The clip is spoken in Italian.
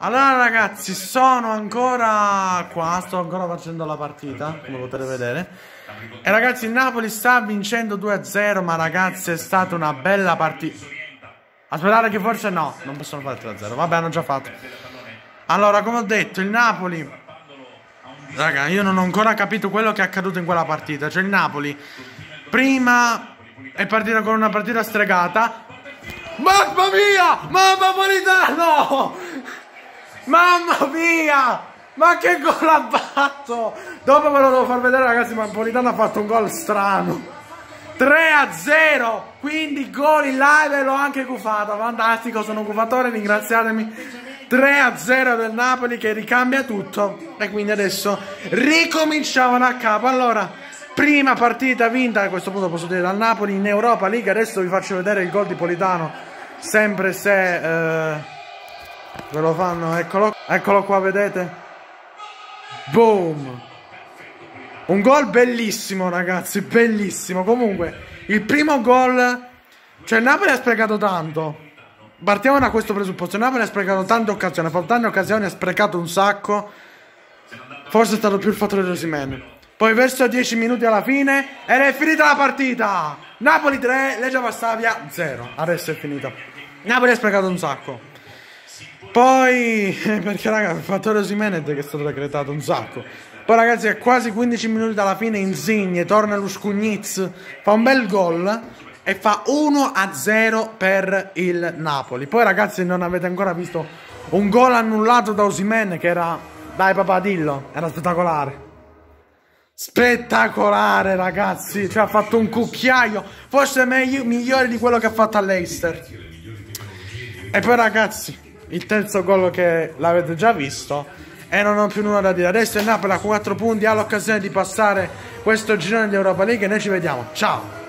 Allora ragazzi, sono ancora qua, sto ancora facendo la partita, come potete vedere. E ragazzi, il Napoli sta vincendo 2-0, ma ragazzi è stata una bella partita. Aspettate che forse no, non possono fare 3-0, vabbè hanno già fatto. Allora, come ho detto, il Napoli... Raga, io non ho ancora capito quello che è accaduto in quella partita. Cioè il Napoli prima è partita con una partita stregata. Mamma mia! Mamma Politano! Mamma mia! Ma che gol ha fatto? Dopo ve lo devo far vedere ragazzi, ma Politano ha fatto un gol strano. 3-0, quindi gol in live e l'ho anche cufato. Fantastico, sono un cufatore, ringraziatemi. 3-0 del Napoli che ricambia tutto. E quindi adesso ricominciamo da capo. Allora, prima partita vinta, a questo punto posso dire, dal Napoli in Europa League. Adesso vi faccio vedere il gol di Politano. Sempre se ve lo fanno, eccolo qua, vedete? Boom! Un gol bellissimo ragazzi, bellissimo. Comunque, il primo gol, cioè il Napoli ha sprecato tanto. Partiamo da questo presupposto. Il Napoli ha sprecato tante occasioni, ha fatto tante occasioni, ha sprecato un sacco. Forse è stato più il fattore di Osimhen. Poi verso 10 minuti alla fine ed è finita la partita. Napoli 3, Legia Varsavia 0. Adesso è finita. Napoli ha sprecato un sacco. Poi, perché raga, il fattore Osimhen che è stato decretato un sacco. Poi ragazzi, a quasi 15 minuti dalla fine Insigne torna lo Scugnizz, fa un bel gol e fa 1-0 per il Napoli. Poi ragazzi, non avete ancora visto un gol annullato da Osimhen che era, dai papà dillo, era spettacolare. Spettacolare ragazzi, cioè ha fatto un cucchiaio, forse migliore di quello che ha fatto all'Leicester. E poi ragazzi, il terzo gol che l'avete già visto e non ho più nulla da dire. Adesso il Napoli ha 4 punti, ha l'occasione di passare questo girone di Europa League e noi ci vediamo. Ciao!